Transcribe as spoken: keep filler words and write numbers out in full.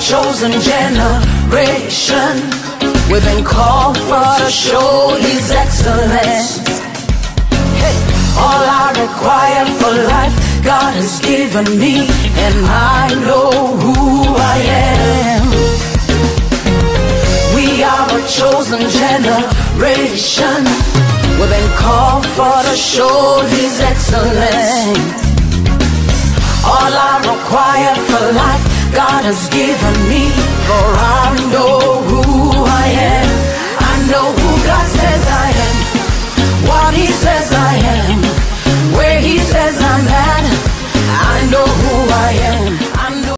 chosen generation. We've been called for to show His excellence. Hey, all I require for life, God has given me, and I know who I am. We are a chosen generation. We've been called for to show His excellence. All I require for life, God has given me, for I know who I am. I know who God says I am, what He says I am, where He says I'm at. I know who I am.